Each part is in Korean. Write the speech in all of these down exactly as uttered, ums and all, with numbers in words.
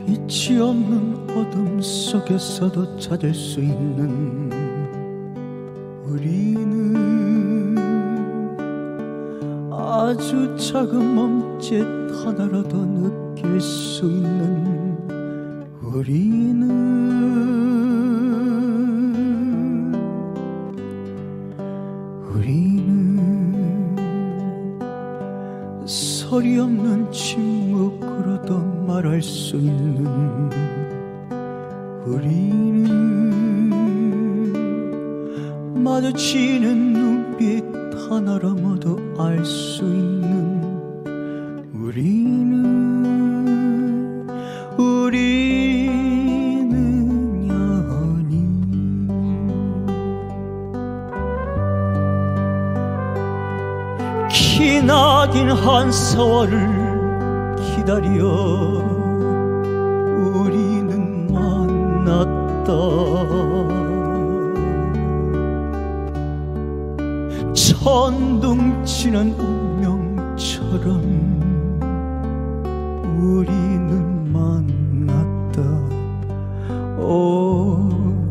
빛이 없는 어둠 속에서도 찾을 수 있는 우리는 아주 작은 몸짓 하나라도 느낄 수 있는 우리는 우리는 소리 없는 침묵으로도 말할 수 있는 우리는 마주치는 눈빛 하나로 모두 알 수 있는 우리는 우리는 연인. 기나긴 한 세월을 기다려 우리는 만났다. 천둥치는 운명처럼 우리는 만났다. 오,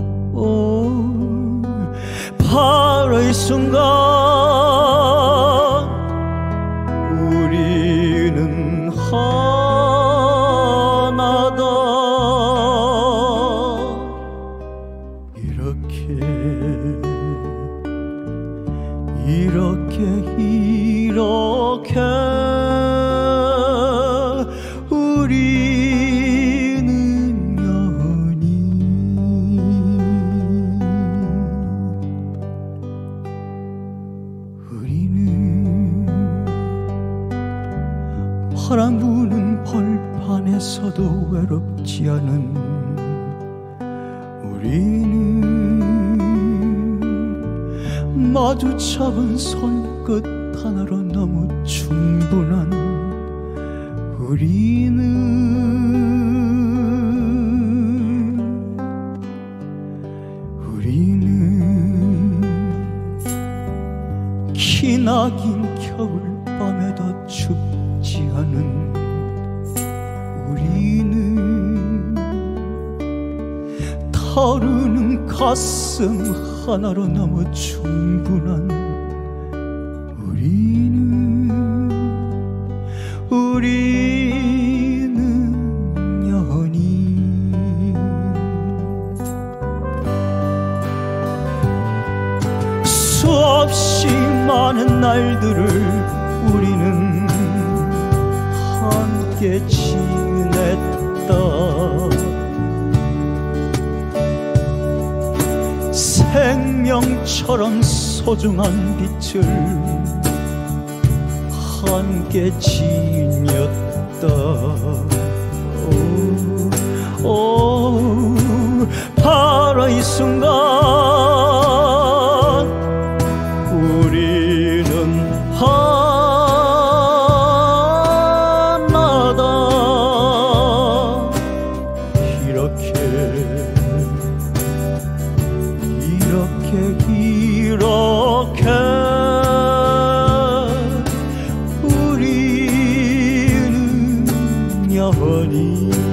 오, 바로 이 순간 우리는 하나다. 이렇게 이렇게 이렇게 우리는 연인. 우리는 바람 부는 벌판에서도 외롭지 않은 우리는 마주 잡은 손끝 하나로 너무 충분한 우리는 우리는 기나긴 겨울밤에도 춥지 않은 우리는 타오르는 가슴 하나로 너무 충분한 우리는 우리는 연인. 수없이 많은 날들을 우리는 함께 지냈다. 생명처럼 소중한 빛을 함께 지녔다. 오, 오, 바로 이 순간 우리는 하나다. 이렇게 이렇게 이렇게 우리는 연인.